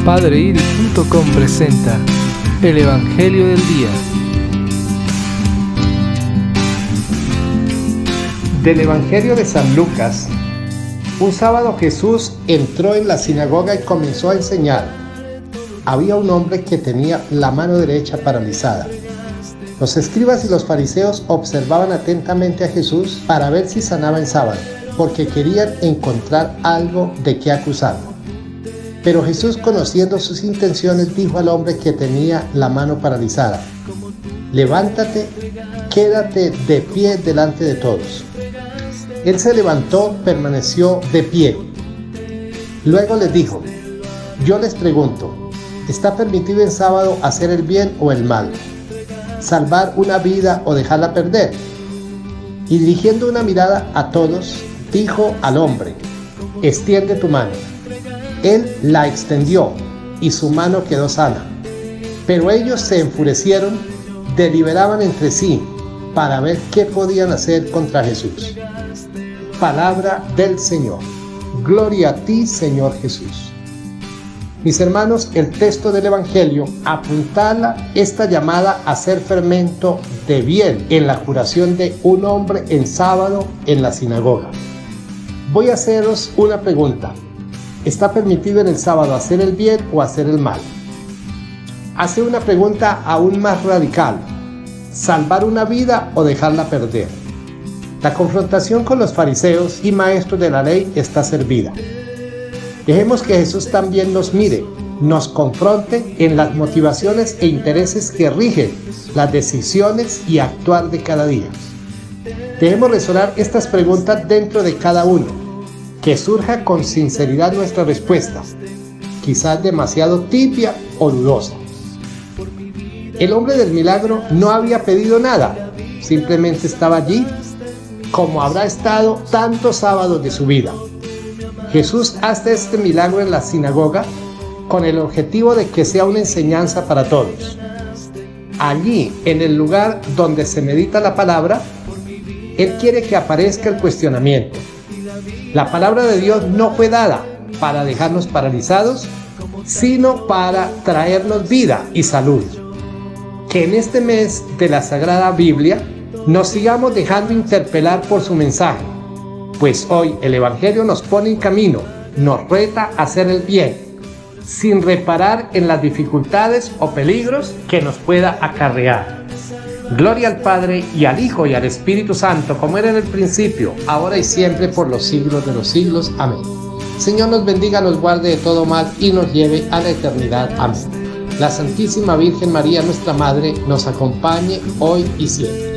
PadreIri.com presenta el Evangelio del Día. Del Evangelio de San Lucas. Un sábado Jesús entró en la sinagoga y comenzó a enseñar. Había un hombre que tenía la mano derecha paralizada. Los escribas y los fariseos observaban atentamente a Jesús para ver si sanaba en sábado, porque querían encontrar algo de qué acusarlo. Pero Jesús, conociendo sus intenciones, dijo al hombre que tenía la mano paralizada: levántate, quédate de pie delante de todos. Él se levantó, permaneció de pie. Luego les dijo: yo les pregunto, ¿está permitido en sábado hacer el bien o el mal? ¿Salvar una vida o dejarla perder? Y dirigiendo una mirada a todos, dijo al hombre: extiende tu mano. Él la extendió y su mano quedó sana. Pero ellos se enfurecieron, deliberaban entre sí para ver qué podían hacer contra Jesús. Palabra del Señor. Gloria a ti, Señor Jesús. Mis hermanos, el texto del Evangelio apuntala esta llamada a ser fermento de bien en la curación de un hombre en sábado en la sinagoga. Voy a haceros una pregunta. ¿Está permitido en el sábado hacer el bien o hacer el mal? Hace una pregunta aún más radical: ¿salvar una vida o dejarla perder? La confrontación con los fariseos y maestros de la ley está servida. Dejemos que Jesús también nos mire, nos confronte en las motivaciones e intereses que rigen las decisiones y actuar de cada día. Debemos resonar estas preguntas dentro de cada uno, que surja con sinceridad nuestra respuesta, quizás demasiado tibia o dudosa. El hombre del milagro no había pedido nada, simplemente estaba allí, como habrá estado tantos sábados de su vida. Jesús hace este milagro en la sinagoga con el objetivo de que sea una enseñanza para todos. Allí, en el lugar donde se medita la palabra, Él quiere que aparezca el cuestionamiento. La palabra de Dios no fue dada para dejarnos paralizados, sino para traernos vida y salud. Que en este mes de la Sagrada Biblia nos sigamos dejando interpelar por su mensaje, pues hoy el Evangelio nos pone en camino, nos reta a hacer el bien, sin reparar en las dificultades o peligros que nos pueda acarrear. Gloria al Padre, y al Hijo, y al Espíritu Santo, como era en el principio, ahora y siempre, por los siglos de los siglos. Amén. Señor nos bendiga, nos guarde de todo mal y nos lleve a la eternidad. Amén. La Santísima Virgen María, nuestra Madre, nos acompañe hoy y siempre.